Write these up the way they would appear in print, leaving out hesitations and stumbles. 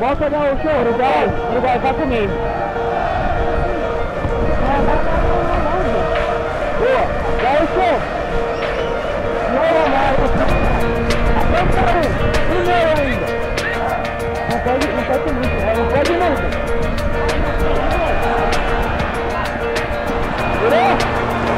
Volta dar o show, Uruguai, vai comigo. Boa, dá o show. Não, Marcos. Primeiro ainda. Não pode muito, não pode muito. Virou?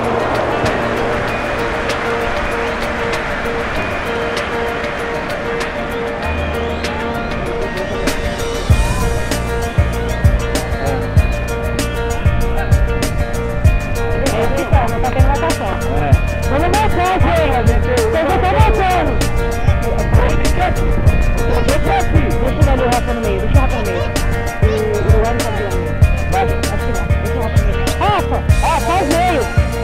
Tá tendo marcação. Vamos marcar, gente. Eu já tô marcando. Deixa o Rafa no meio, deixa o Rafa no meio. O Uruguai não tá virando. Vai, acho que não. Deixa o Rafa no meio. Rafa! Faz meio!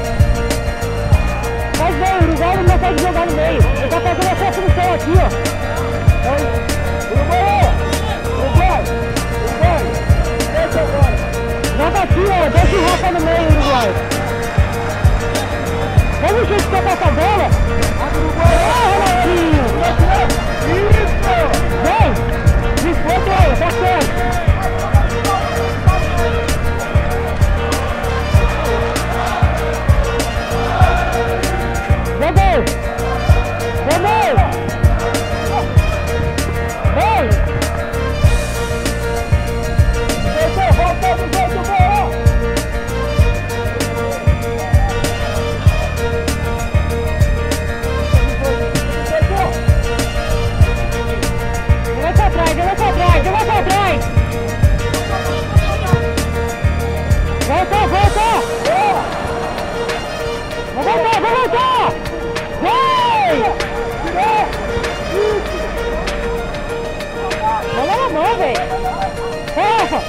Faz meio, o Uruguai não consegue jogar no meio. Ele tá fazendo essa função aqui, ó. Uruguai! Deixa agora. Joga aqui, ó. Deixa o Rafa no meio, Uruguai. Vamos, gente, quer passar a bola? Renatinho! Isso! Vem! Desconta, tá certo! Vamos! Vem! Volta do jeito bom! Vai pra trás! Volta! Vai voltar! Vai! Bola na mão, velho! Rafa!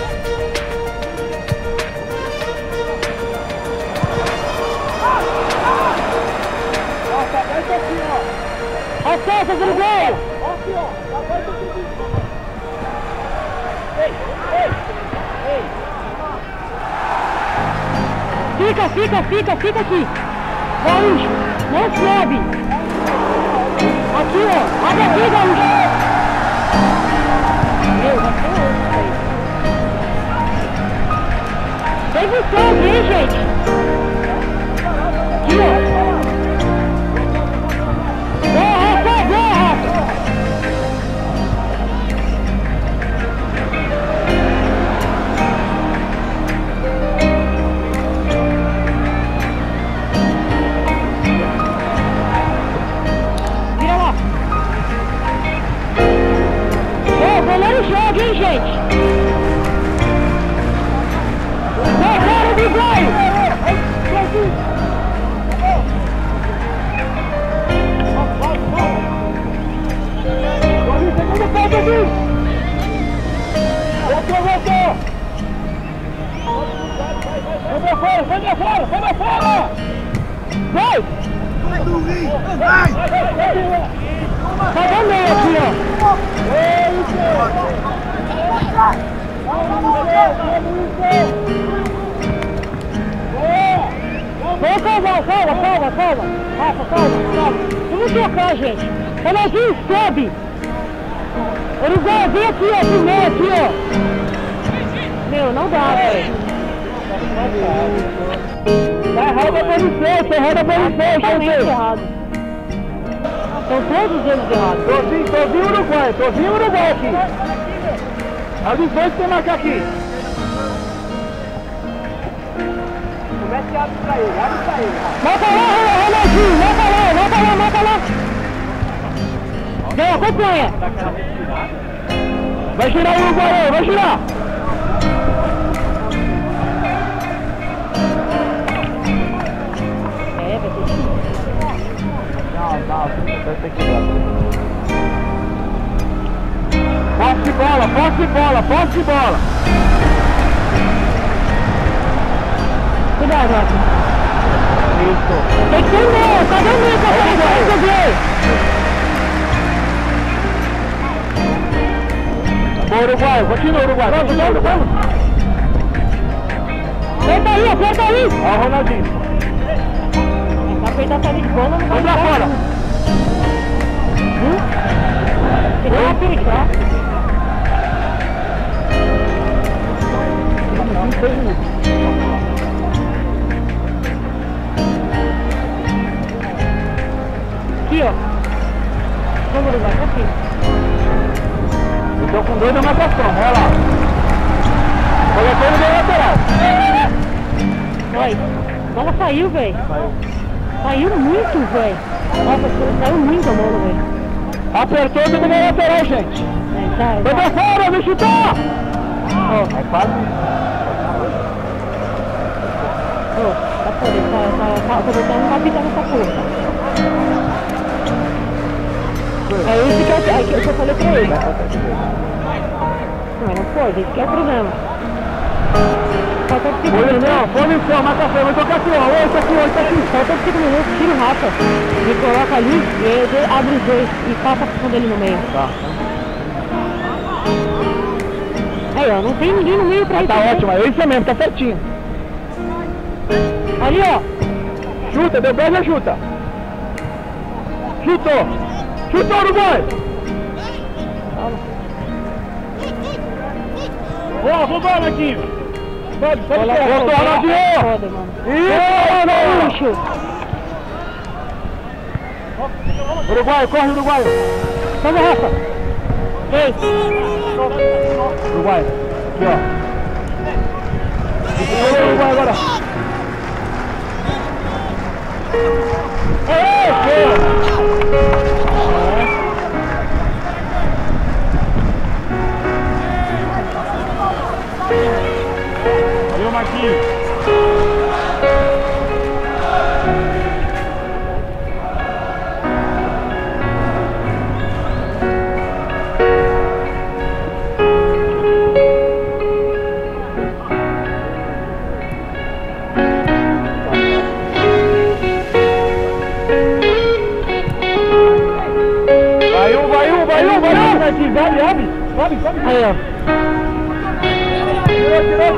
Desce aqui, ó! As costas, Uruguai! Aqui, ó! Aperta o seguinte! Fica aqui! Gaúcho, não sobe! Aqui, ó! Abre aqui, Gaúcho! Meu, vai ser outro aí! Tem visão aqui, gente! Aqui, ó! Joga, hein, gente? Vai, Uruguai! Segundo pé, Davi! Voltou! Sai pra fora! Vai! Vai! Tá dando meio aqui, ó! Calma! Rafa, calma! Vamos trocar, gente! Renatinho, sobe! Uruguai, vem aqui, ó! Primeiro aqui, ó! Meu, não dá, velho! Tá errado a posição, gente! Errado! Estão todos eles errados. Tozinho Uruguai aqui. As dois tem que marcar aqui. Comece a abre pra ele. Marca lá, Renatinho, marca lá. Vem, acompanha. Vai girar o Uruguai, vai girar. Vai ter que... Não, vai ter que ir. Posse de bola. Cuidado, Rafa. Isso. Tem que ter meio, cadê o meio pra fazer? Boa, Uruguai, continua, Uruguai. Vamos. Aperta aí. Ó o Ronaldinho. Tá feita a saída de bola, não vai pra fora. Tirou uma perigo, tá? saiu, velho. Saiu. Saiu muito, velho. Nossa, saiu muito a bola, velho. Apertou o do lateral, gente. Vai pra fora, vem chutar! Ó, É quase. ó, tá fora, tá botando uma pita nessa porra. É isso que eu falei pra ele. Não pode, esse que é o problema. Falta 5 minutos. Não, fome em cima, mata a frente, vai tocar aqui, ó. Oito aqui. Falta 5 minutos, tira o Rafa. Ele coloca ali, e ele abre os dois e passa a função dele no meio. Tá. Aí, ó, não tem ninguém no meio pra isso. Tá ótimo, é isso mesmo, tá certinho. Ali, ó. Chuta, deu pé, já chuta. Chutou, Uruguai. Boa, vambora aqui. Sobe, voltou, Ronaldinho. Foda, mano. Isso, Uruguai, corre, Uruguai. Vamos, Rafa. Ei. Uruguai, aqui, ó. Uruguai agora. Valeu, Marquinhos. Vai, sobe. Aí, ó. Tirou.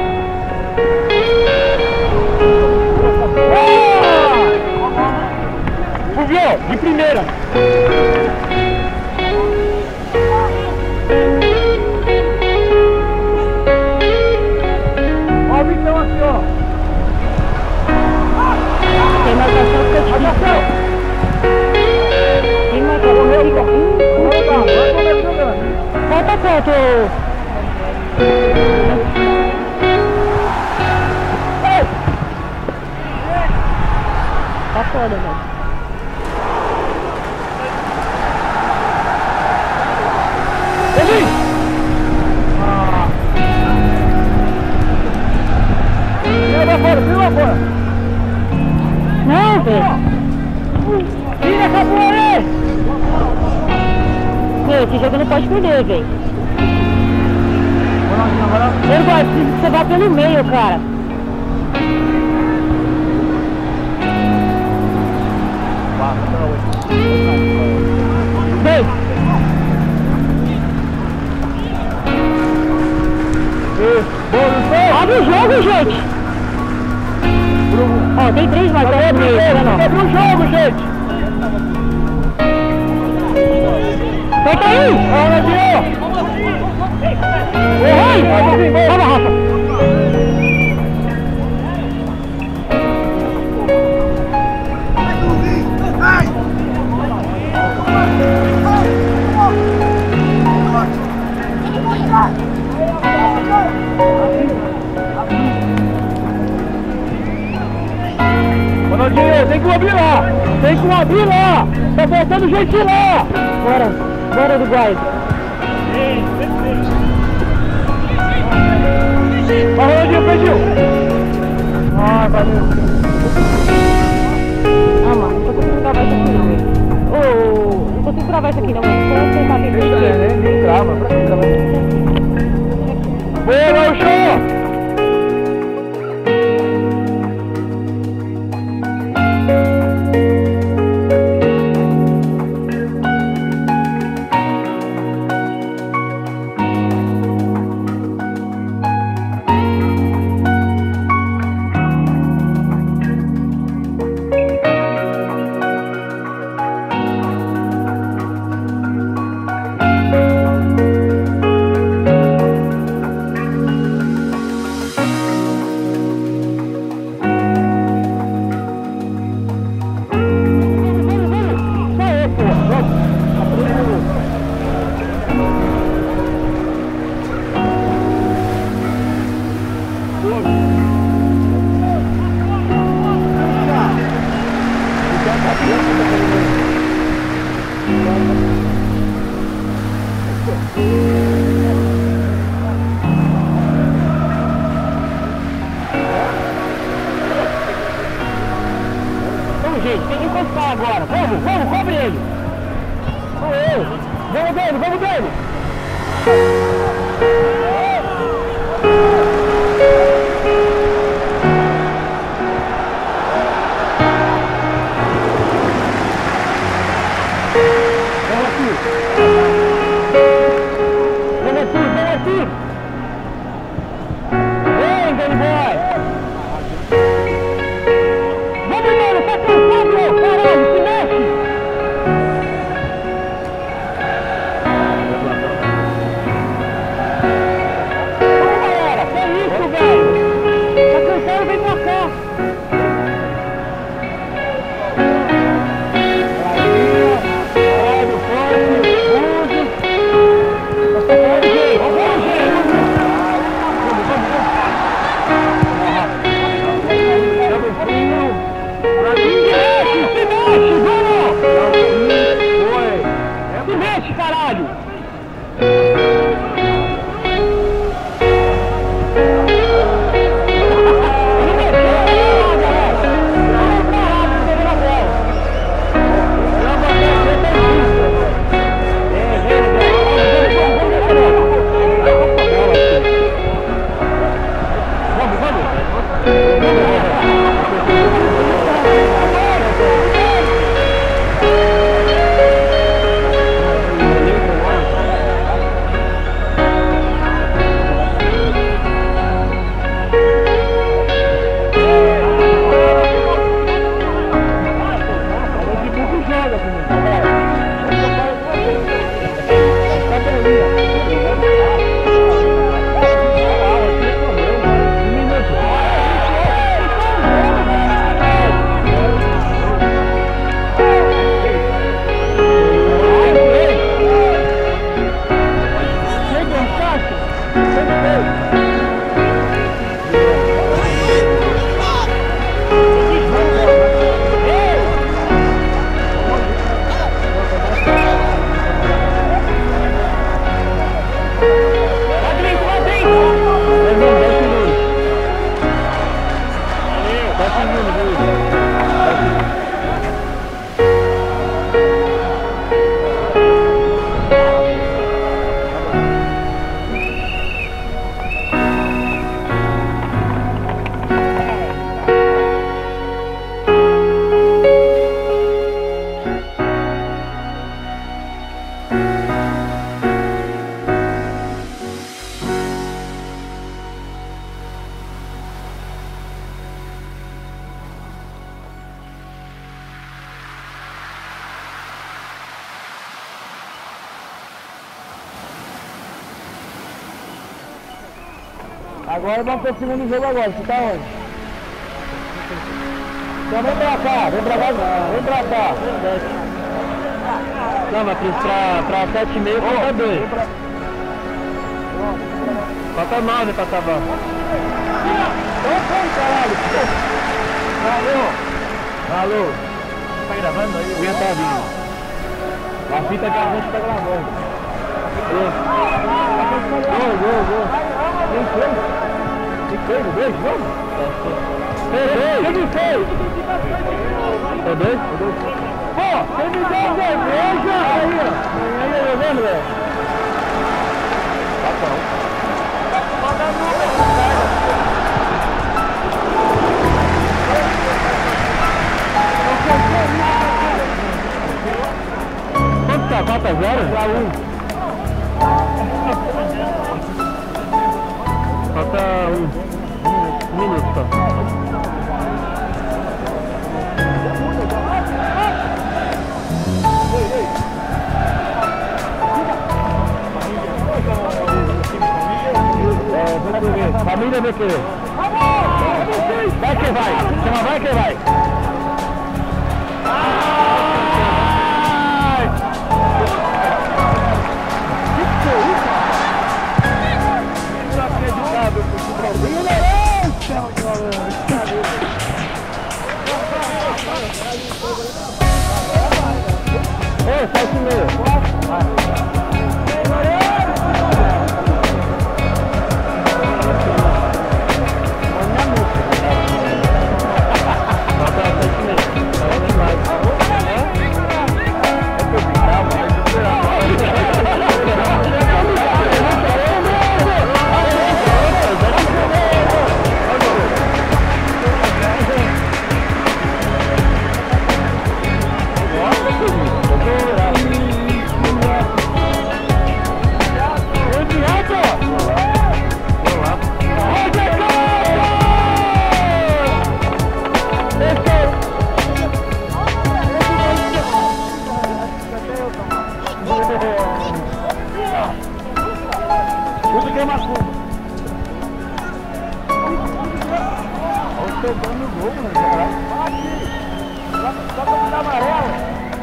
Fulvio, de primeira. Ó o Vitão aqui, ó. Tem marcação que eu te disse. Tem marcação que eu te Falta quanto? Tá foda, velho. Ele! Tira fora! Não, velho. Tira essa bola aí! Meu, esse jogo não pode perder, velho. Eu gosto, você vai pelo meio, cara. Vem! Abre o jogo, gente! Ó, tem 3 marcadores no meio, tá vendo? Abre o jogo, gente! Solta aí! Olha aqui, ó! Oi! Vamos, Rafa! Ronaldinho, tem que abrir lá! Tá faltando gente lá! Bora, Uruguai! Vai, Ronaldinho, pediu! Ah, valeu! Ah, mano, não tô conseguindo gravar isso aqui não, velho. Não consigo gravar isso aqui não, velho. Só você tá aqui. Nem grava, pra que gravar? Boa, show! encostar agora. Vamos, cobre ele. Vamos dele. Vem aqui. Vem, Danny Boy. Vamos, mano, tá cansado, caralho, se mexe. Vamos, galera, que isso, velho? Tá cansado, vem pra cá. Se mexe, caralho! Agora vamos pro segundo jogo agora, você tá onde? Então vem pra cá. Não, mas pra 7,5 falta 2. Falta 9 pra acabar. Caralho. Alô. Tá gravando aí? O tá vindo. A fita que a gente tá gravando. Gol. Que fez? Dois, vamos? Fez! É dois? Pô, você me deu cerveja aí, ó. Aí, vendo, velho? Tá bom. Quanto tá? Falta 0? Pra 1. Falta 1 minuto só. Família vai querer. Vai que vai. Chama vai que vai. Ô, 7,5. Vai. tocando no gol, mano. Só pra tirar amarelo.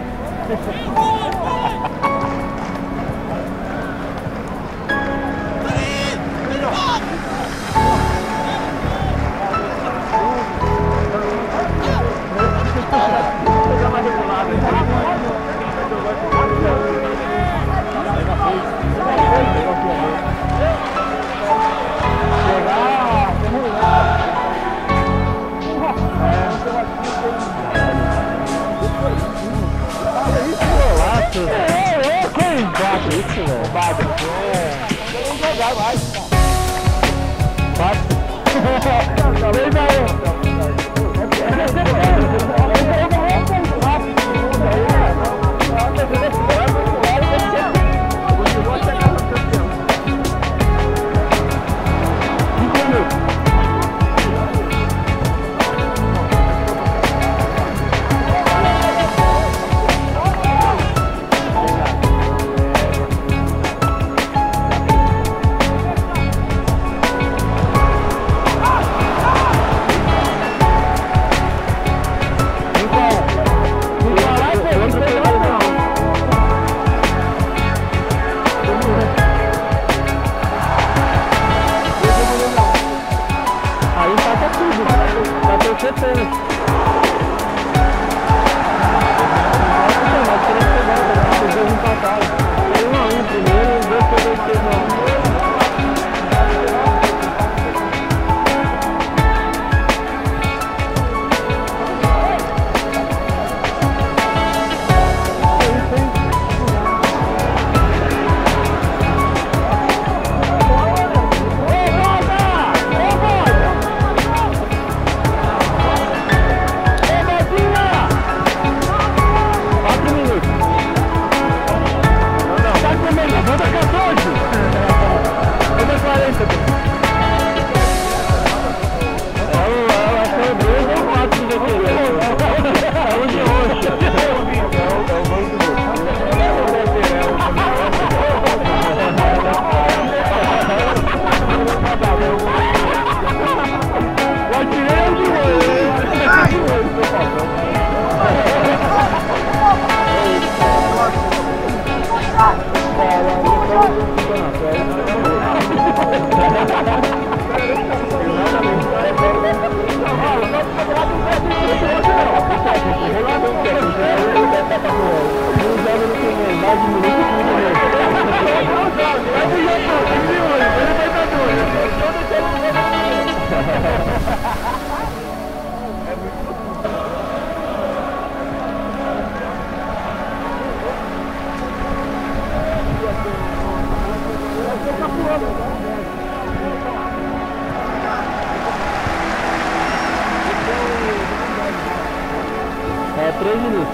É 3 minutos.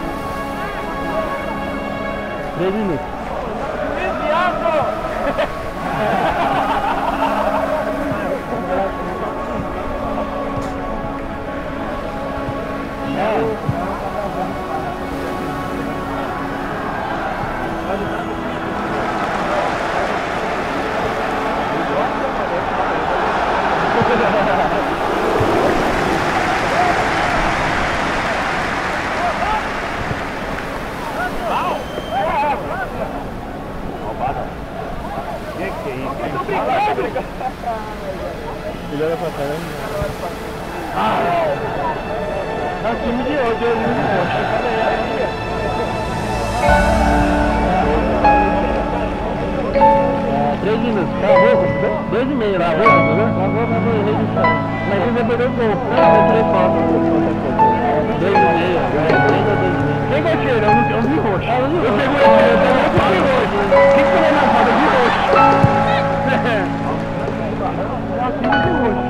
3 minutos. Ele olha pra caramba. Tá time de hoje, eu não posso. 3 minutos, acabou, 2 e meio, acabou, acabou registrar. Mas ele vai perder o gol. Não, vai 3 faltas. 2 e meio, 3 a 2 e meio. Quem vai tirar? Eu vi roxo. Eu pego ele, eu roxo. O que você vai na roda de roxo? É o time de roxo.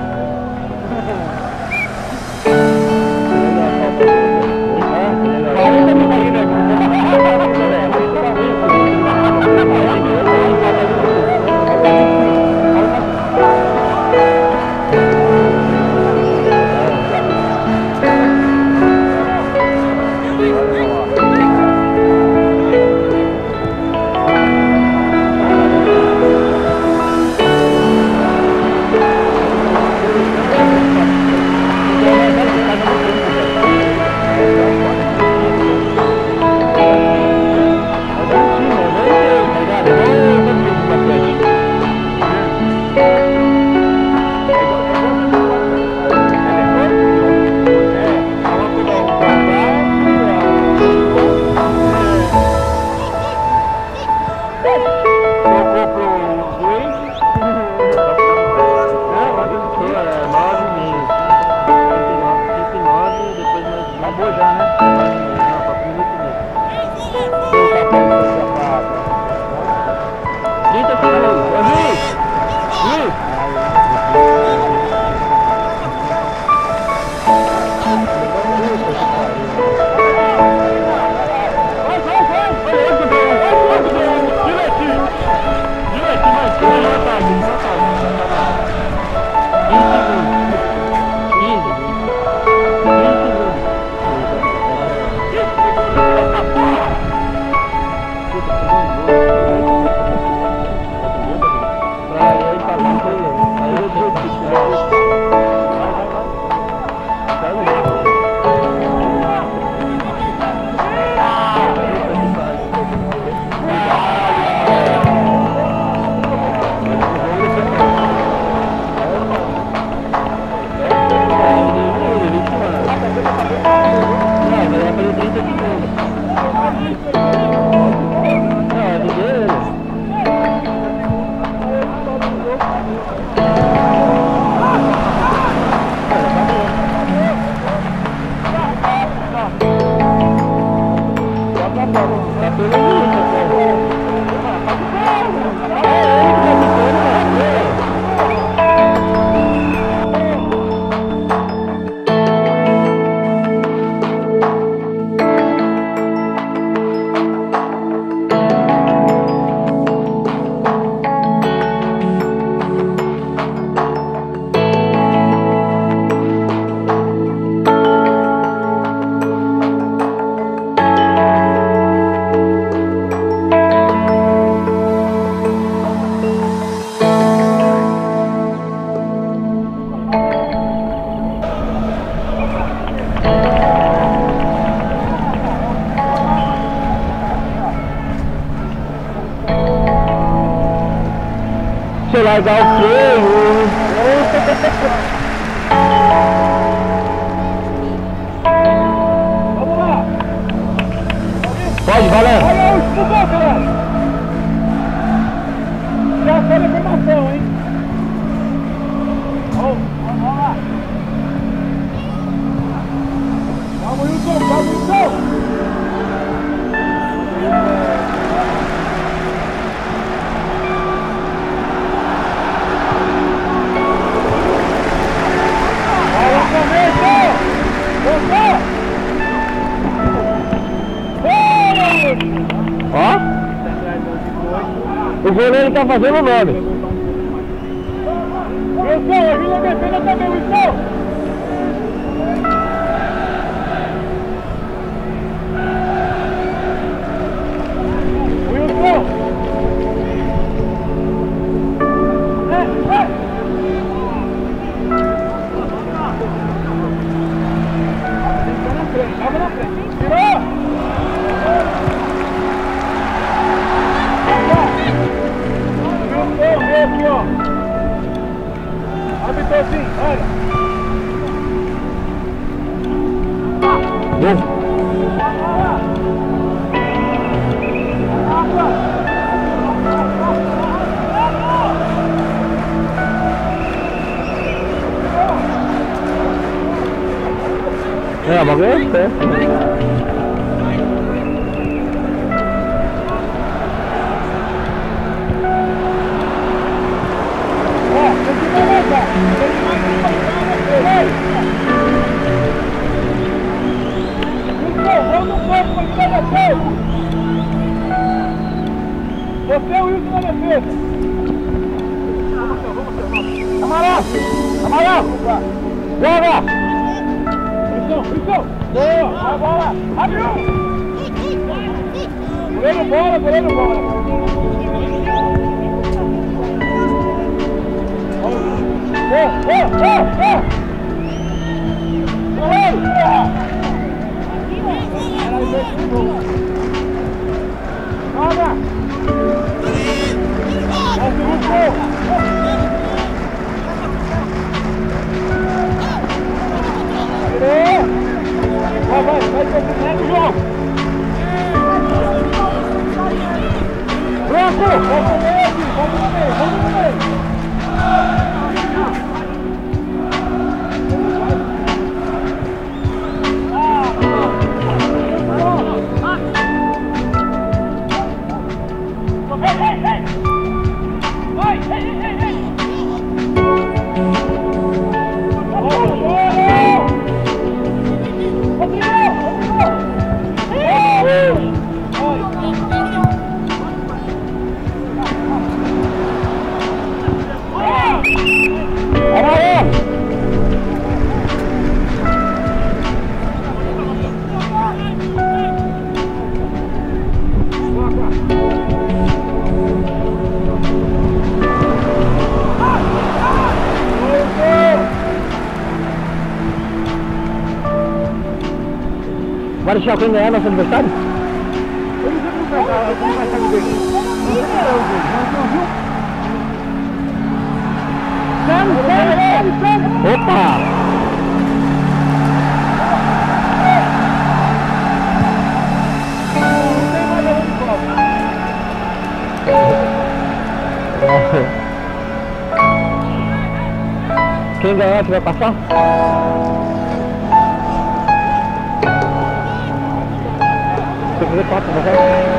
largar o freio. Vamos lá. Pode, valendo. Olha o último gol, galera. Já foi a informação, hein? Vamos lá. Calma, Wilson, calma, Wilson. Ó, o goleiro tá fazendo o nome. Wilson, ajuda a defesa também, Wilson. Wilson. Tava na frente. Tirou! Vem aqui, ó. Habitorzinho, olha. É, o bagulho é certo. Você é o Wilson na defesa. Amarelo! Amarelo! Joga! Wilson! Boa! Vai a bola! Abriu! Goleiro bola, goleiro bola! Joga! Vai terminar o jogo! Branco! Vamos no meio! Vai deixar quem ganhar nosso aniversário? Opa! Quem ganhar que vai passar? Você fazer 4, não vai?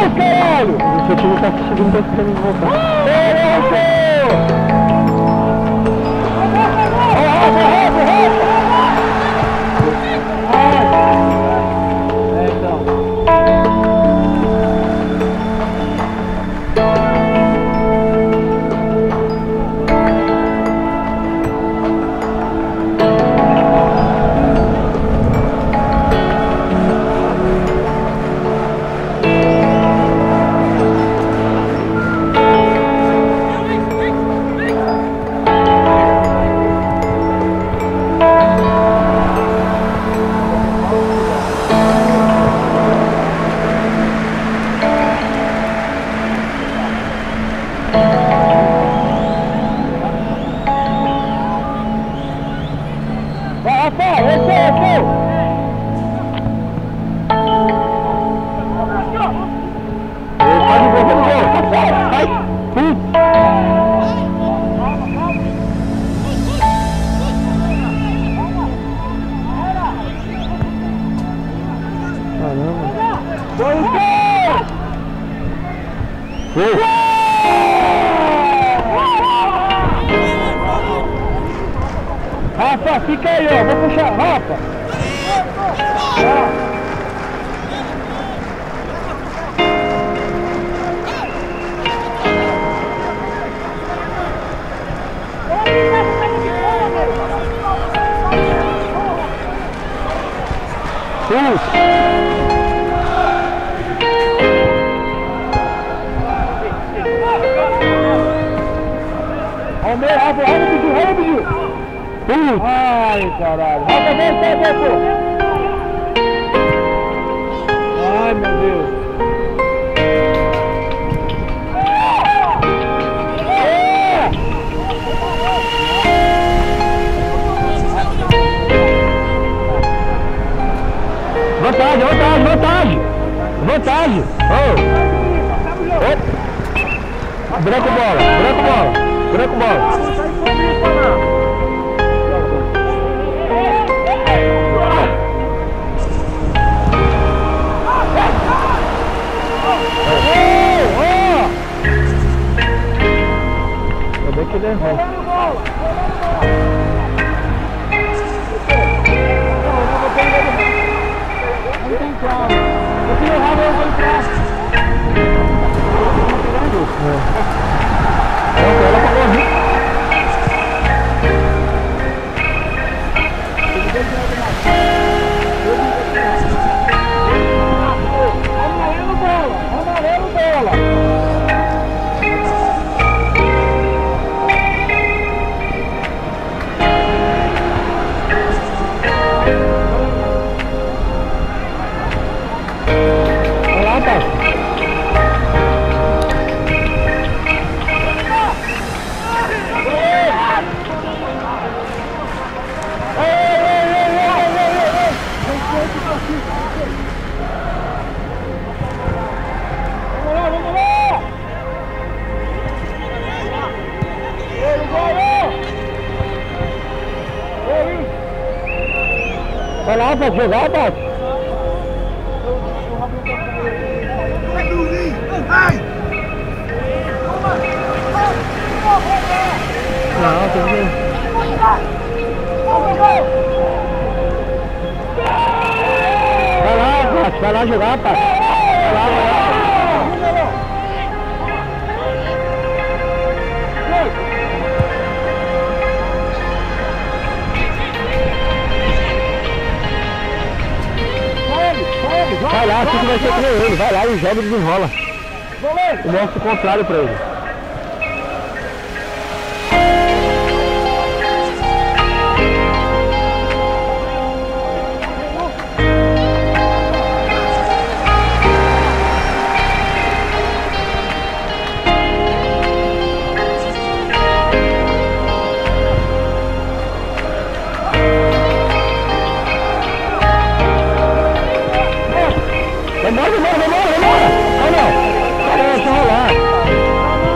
mais, caralho! O seu time tá seguindo pra você não voltar. Rafa, fica aí, ó. Vou puxar. Rafa. Rafa, Bidu. Ai, caralho. Rafa, vem, pô. Ai, meu Deus. Vantagem. Branco bola. Que derrota. Não tem claro. Eu queria o rabo, eu vou entrar. Ela acabou a rir. Amarelo bola. Vai lá, pode jogar, Bate. Não, tem que... Vai lá, Bate, vai lá jogar, Bate. Vai lá. Vai lá, assim que vai ser com ele. Vai lá e joga e desenrola. E mostra o contrário pra ele. Vambora! Vai não! Deixa rolar!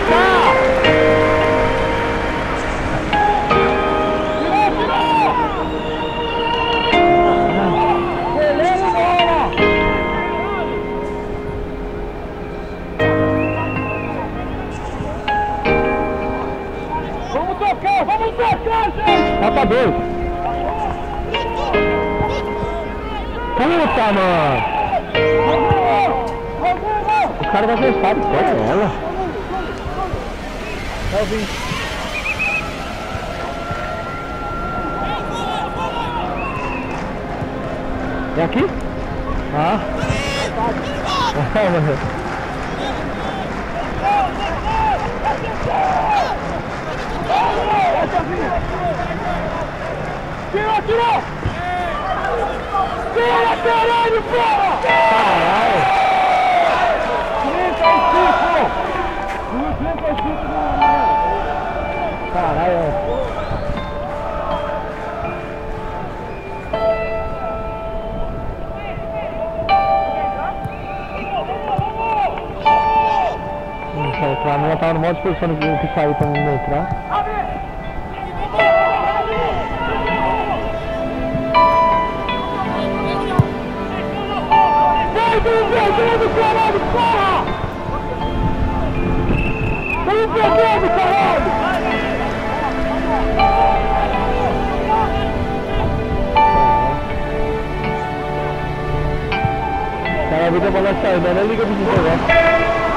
Vamos tocar, gente! Tá pra dois. Puta, mano! O cara vai cansar de pé, ela. Vai vir. É aqui? Ah. Tirou, tirou! Tira, caralho, porra! Caralho! 35! 35 Caralho! Pra mim, ela tava no modo de posição que saiu pra não entrar. Vai do caralho, porra! Vamos perdendo, caralho! Cara, a vida é bola sair, não liga pro jogar.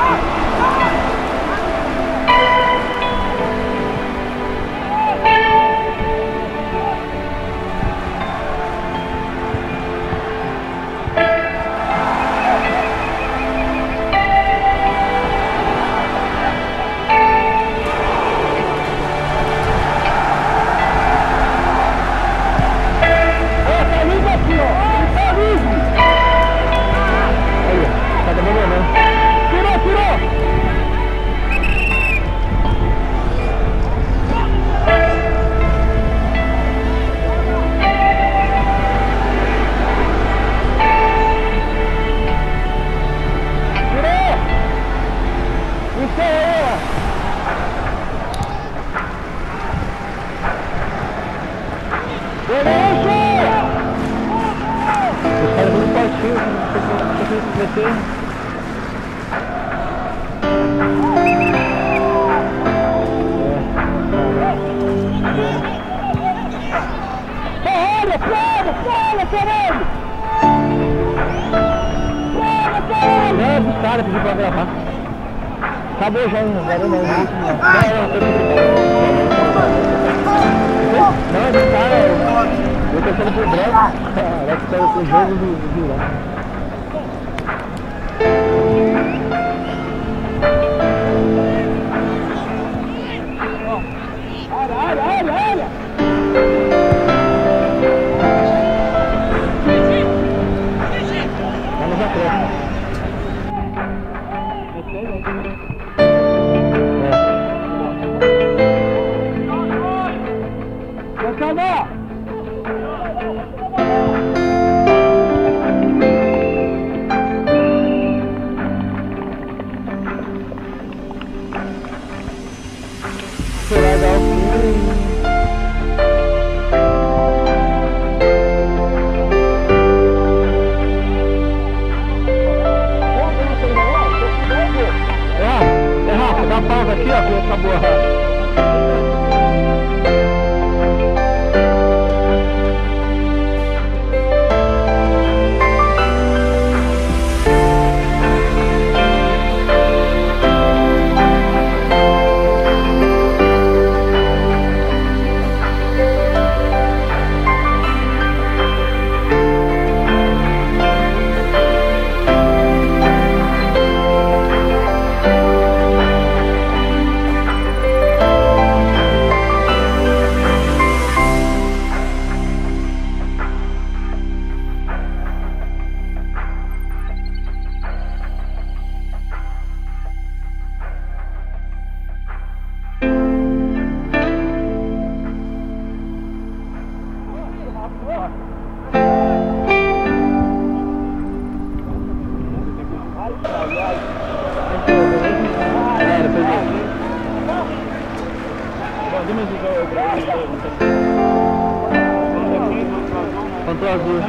Não, os caras pediram pra gravar. Acabou já, agora não. Não, esse cara, eu tô sendo por branco. Vai que saiu o jogo do vilão. Olha! Vamos atrás. Será dar o fim. Rafa, dá pausa aqui, ó, que acabou a Rafa. Contra o azul.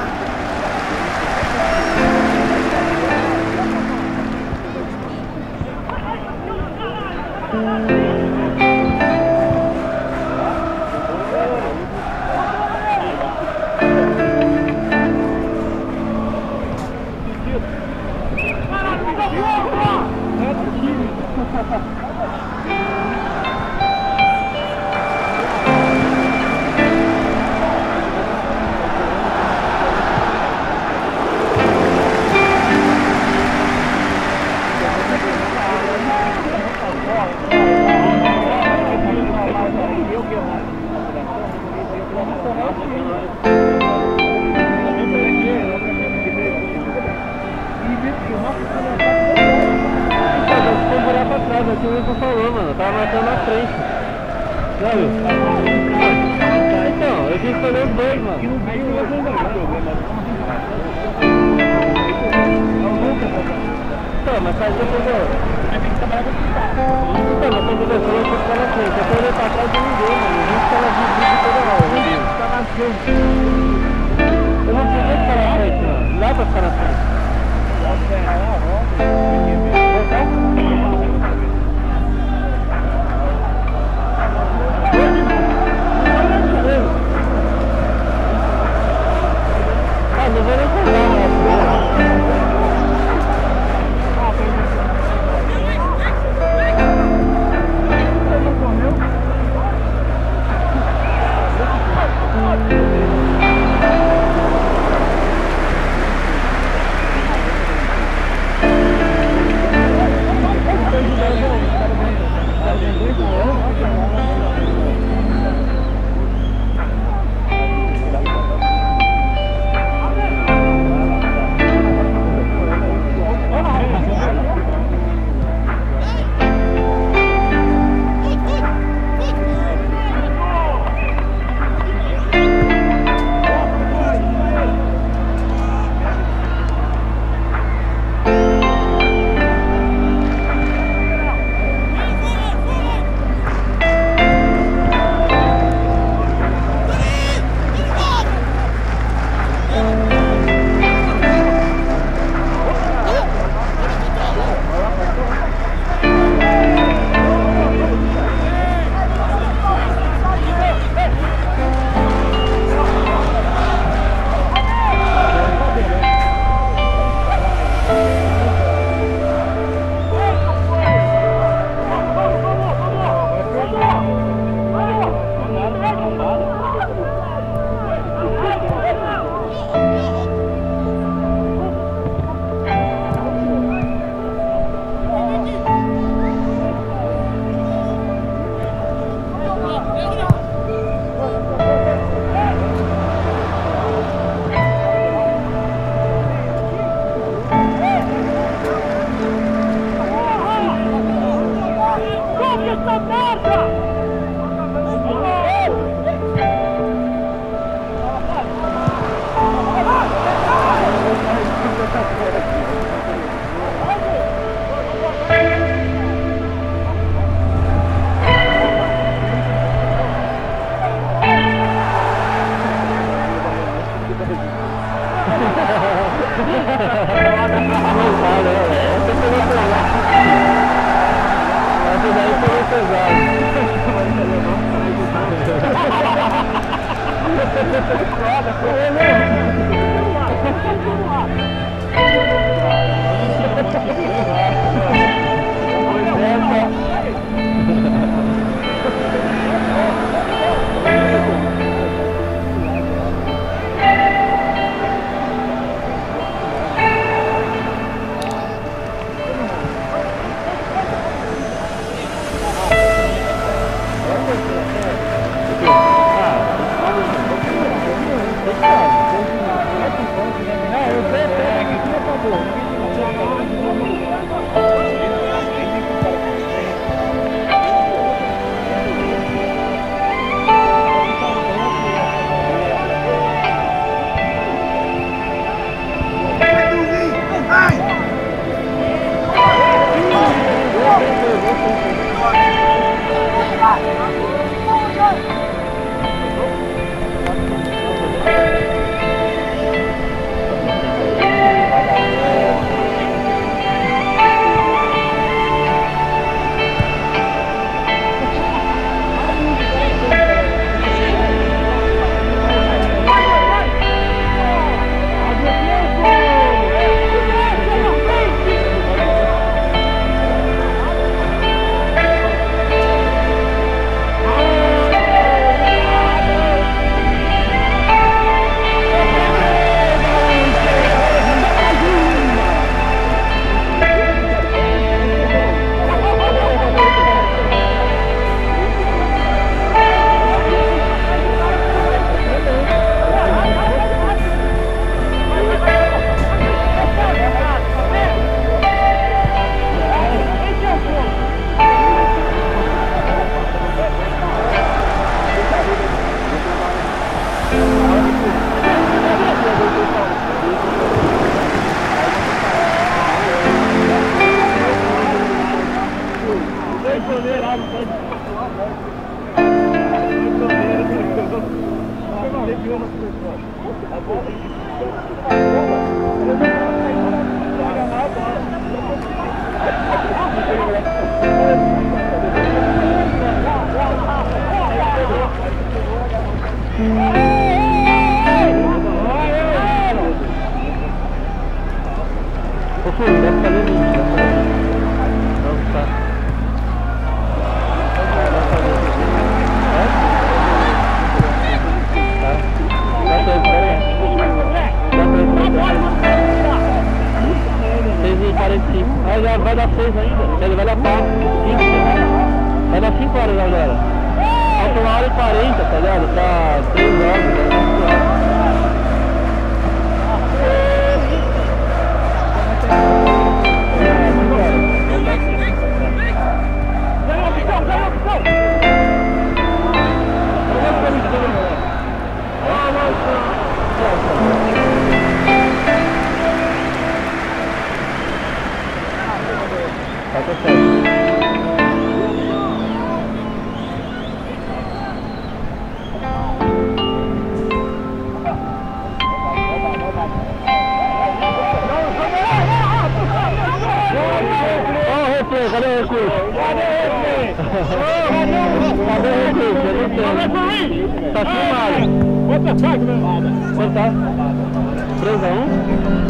Aqui eu tô falando, mano, tava matando na frente. Já viu? Então, eu tinha que escolher os dois, mano. Então, mas faz o que eu vou. Então, mas quando eu vou, eu vou ficar na frente. Eu tô olhando pra trás de ninguém, mano. A gente tava de vídeo toda hora. Eu não podia ficar na frente, mano. Não dá pra ficar na frente. Não vou nem pegar, Vai dar 6 ainda, ele vai dar 4, 5, vai dar 5 horas agora. Falta 1h40, tá ligado? Tá 3 horas, vai dar 5 horas. Cadê o recurso? Cadê o recurso? Eu não sei. Tá filmado. Quanto tá? 3-1?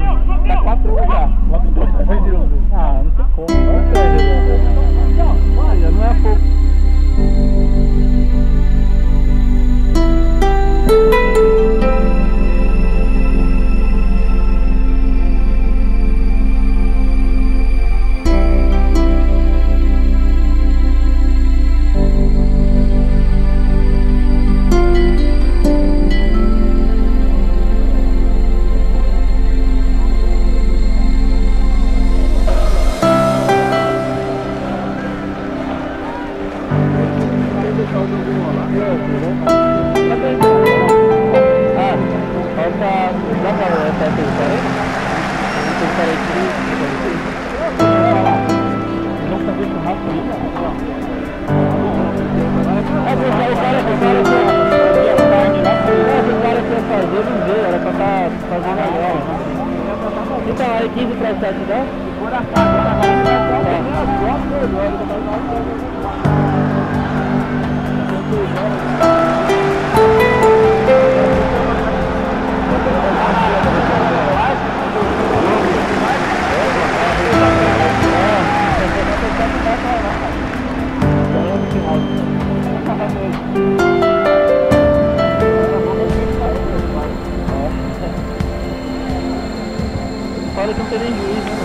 Ah, não tem como. ainda não é pouco. Então, aí 15 para 7, né? Fora que não tem nem juiz, né?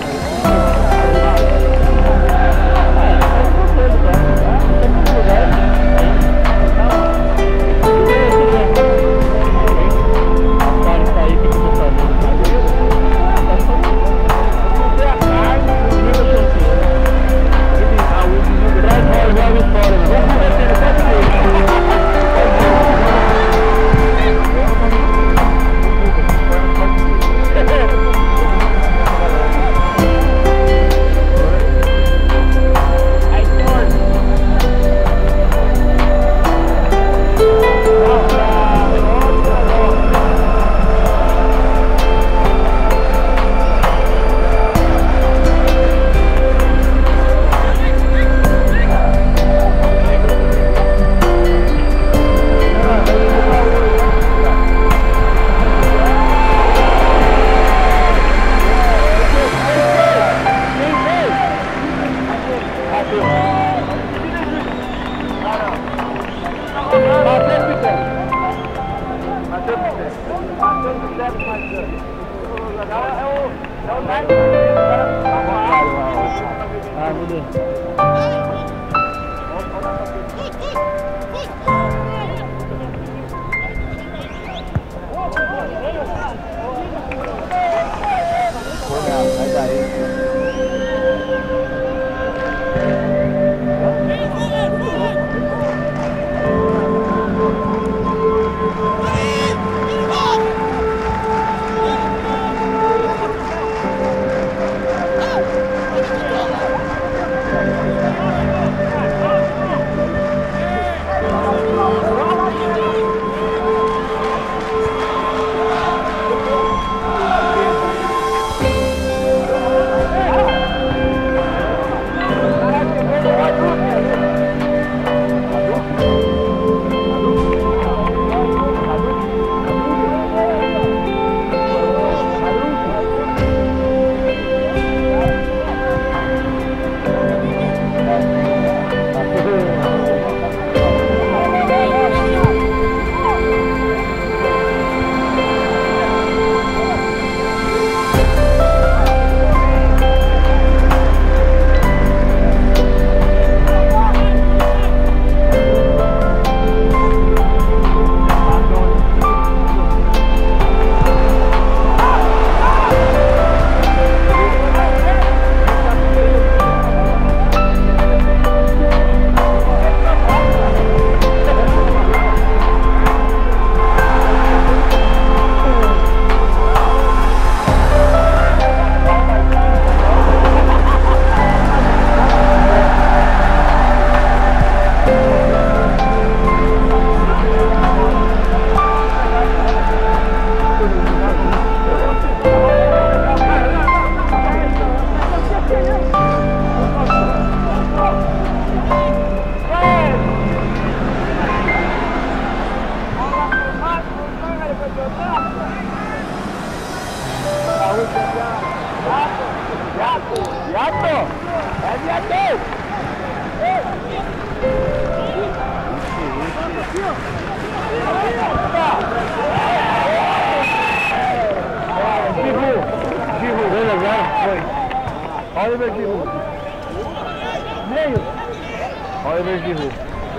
companheiros de rua.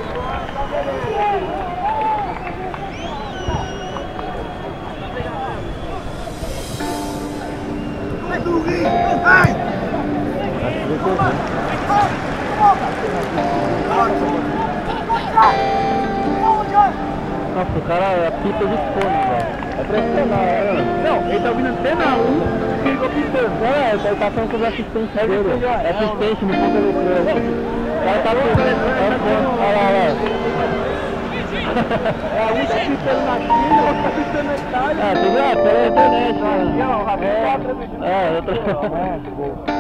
Nossa, o cara apita de fone, velho. É pressionar, né? Não, ele tá ouvindo antena 1 e ficou pitando. É, ele tá falando com os assistentes dele. É assistente no ponto eletrônico. O cara tá pitando. Olha lá. É, um tá pitando na China, o outro tá pitando na Itália. Ah, tu viu? Pela internet, né? É, eu tô...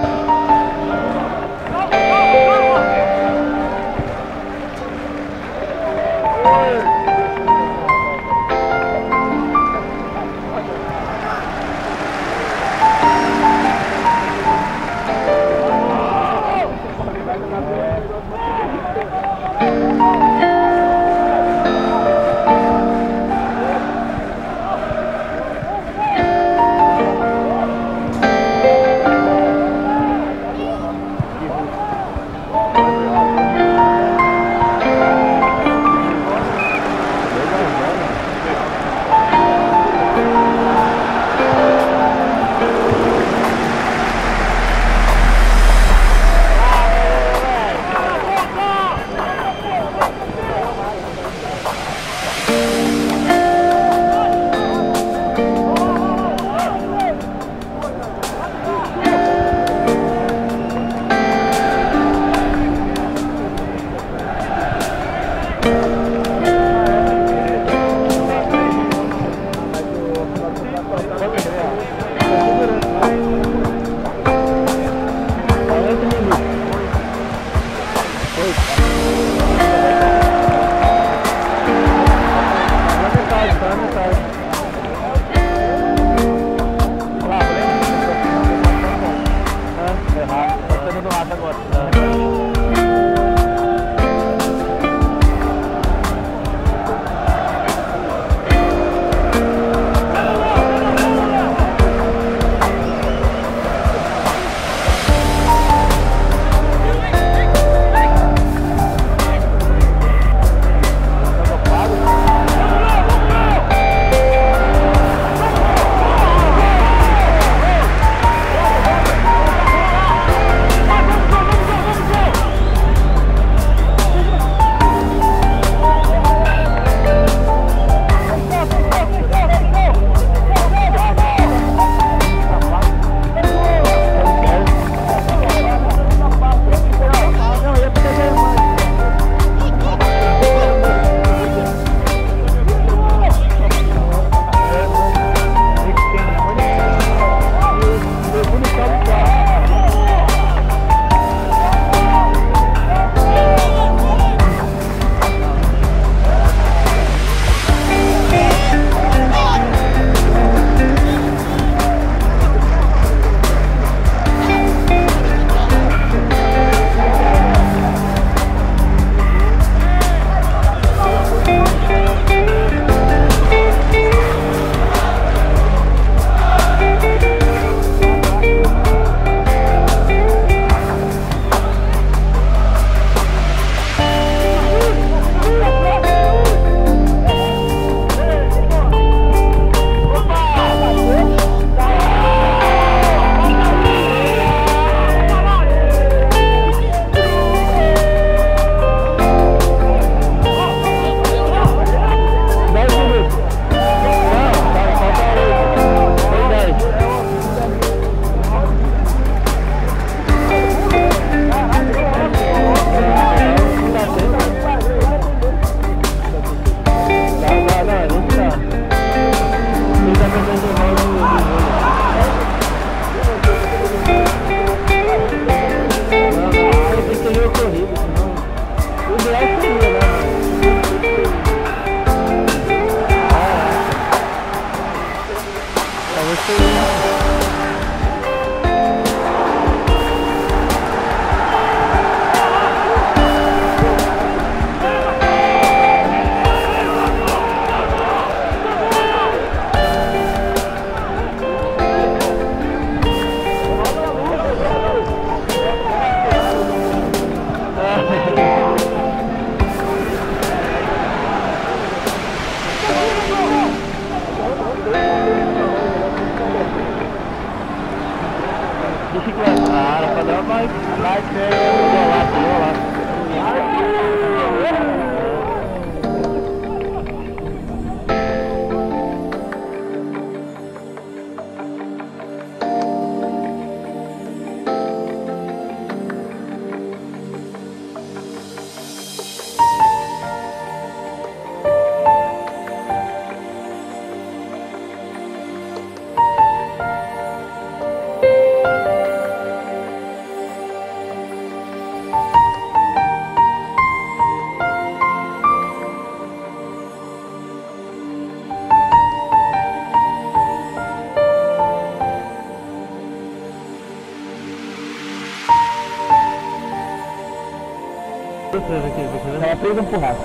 presa aqui, né? Ela presa no churrasco.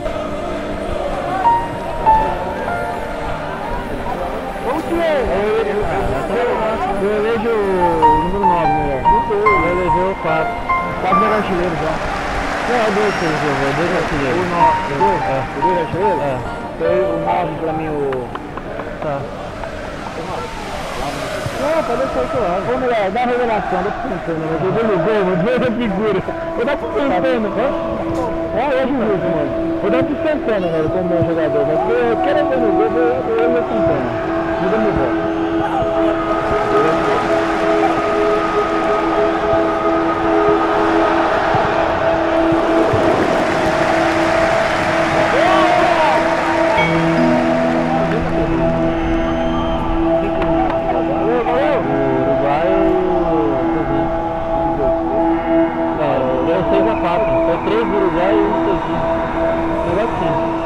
Eu elejo o número 9, né? Eu elegi o 4. 4 é artilheiro já. Não, é 2 que ele jogou, 2 artilheiros. O 9, 2? É. O 2 artilheiro? É. Foi o 9 pra mim, o... Tá. Não, pode deixar isso lá. Vamos lá, dá a revelação, dá pro Santana, mas eu dou no gol, vou ver a figura. Vou dar pro Santana, né? É, eu justo, mano. Vou dar pro Santana, velho, como meu jogador. Mas eu quero ver no gol, eu vou Santana. Muda meu gol. Foi 3 do Uruguai e 1 do Brasil. Melhor que sim.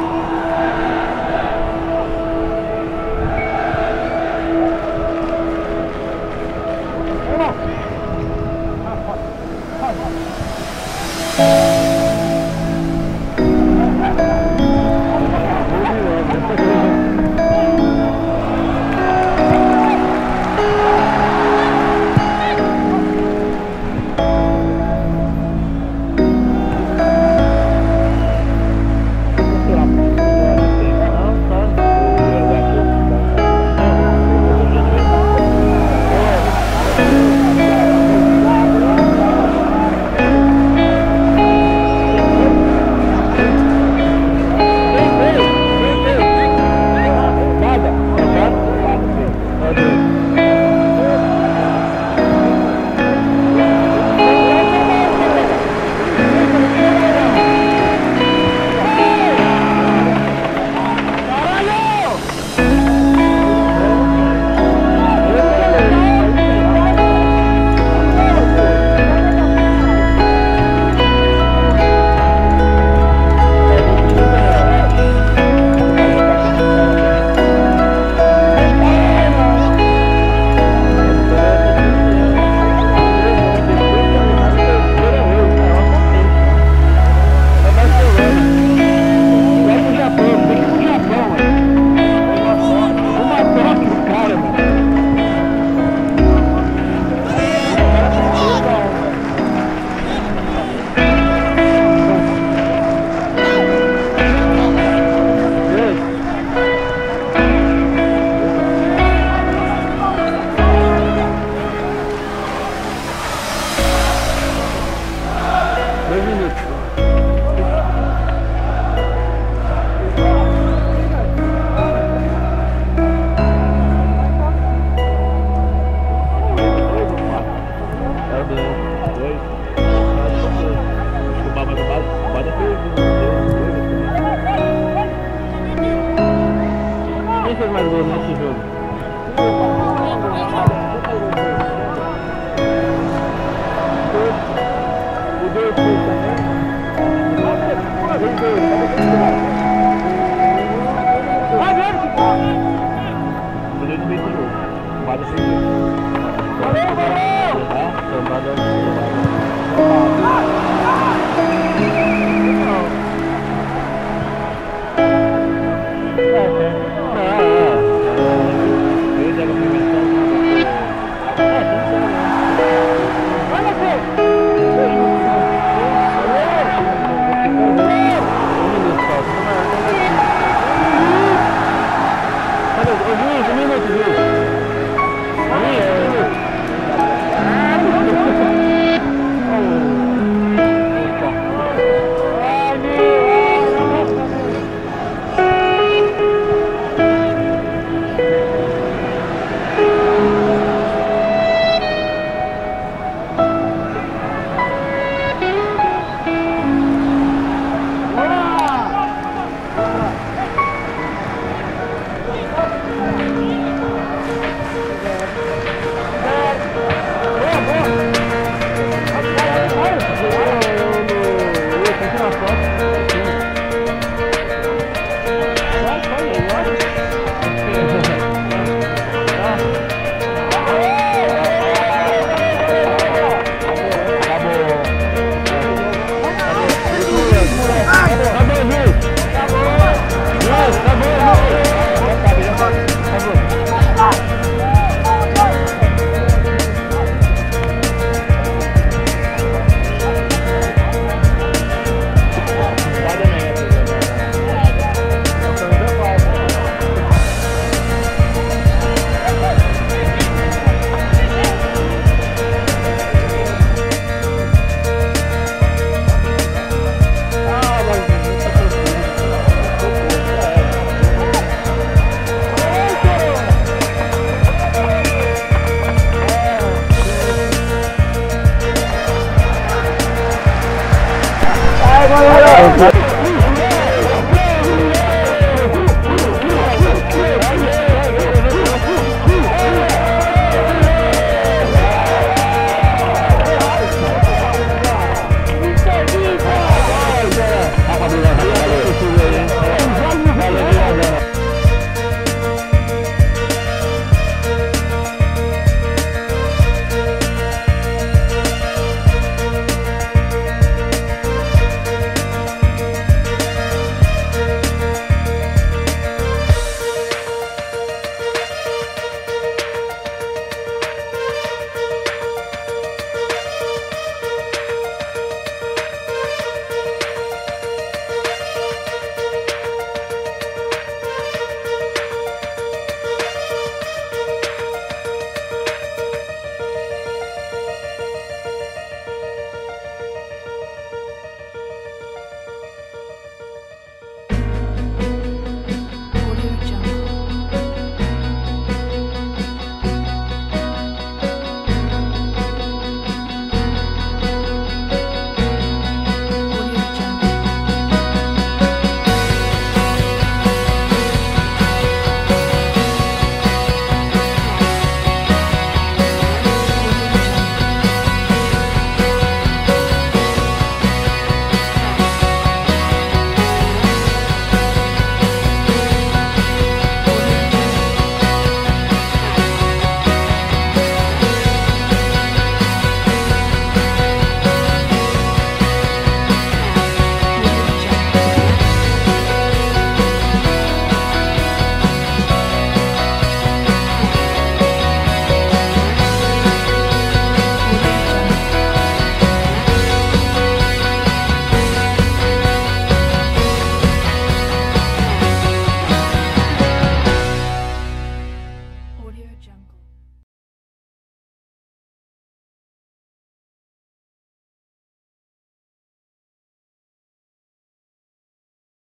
Quem fez mais gols nesse jogo? O 2 foi também. Vai ver que tá. O 2 fez o jogo. O Bada fez o jogo. Valeu, valeu! Santana.